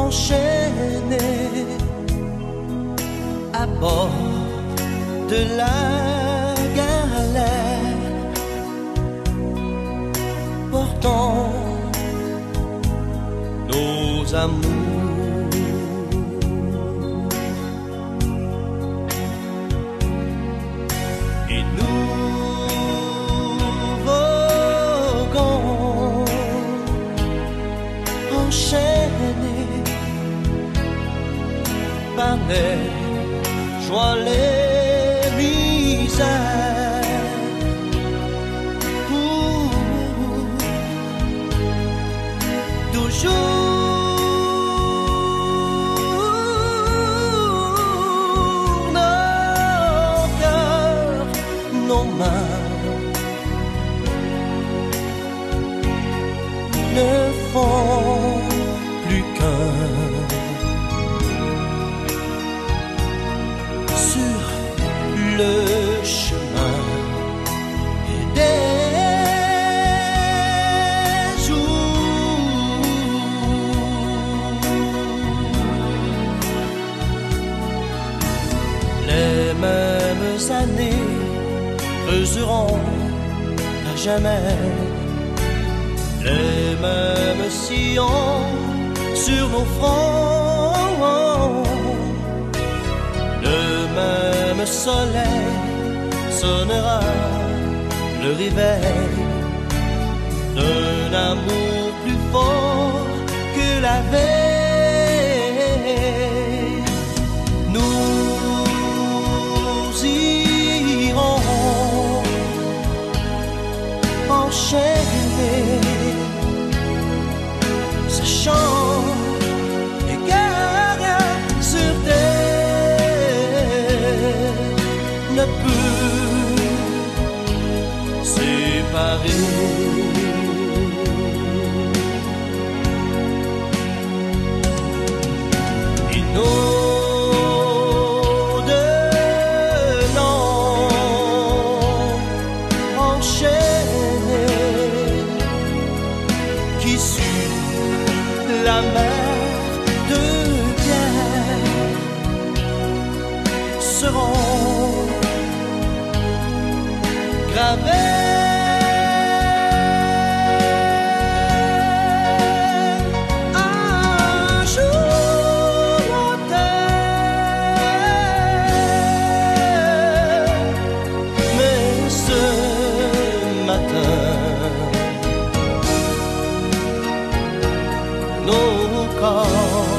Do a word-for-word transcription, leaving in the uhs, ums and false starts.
enchaînés à bord de la galère, portant nos amours. Et nous voguons enchaînés par les joies, les misères, pour toujours nos cœurs, nos mains ne font plus qu'un sur le chemin des jours. Les mêmes années creuseront à jamais les mêmes sillons sur nos fronts. Le même soleil sonnera le réveil d'un amour plus fort que la veille. Nous irons enchaîner, sachant qu'aucun sur terre ne peut séparer. Et nos deux noms enchaînés qui sur la mer de pierre seront gravés un jour en terre. Mais ce matin, nos corps